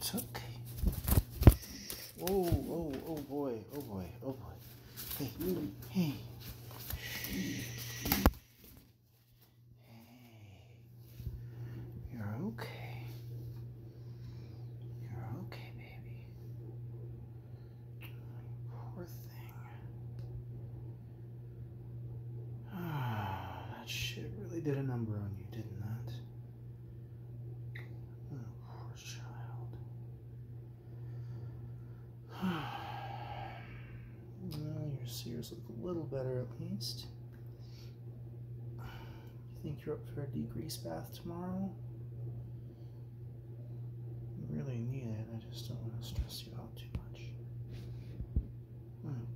It's okay. Oh, oh, oh boy, oh boy, oh boy. Hey, you, hey. Hey. You're okay. You're okay, baby. Poor thing. Ah, that shit really did a number on you, didn't that? Oh, poor child. Well, your sears look a little better at least. You think you're up for a degrease bath tomorrow? You really need it. I just don't want to stress you out too much. Oh,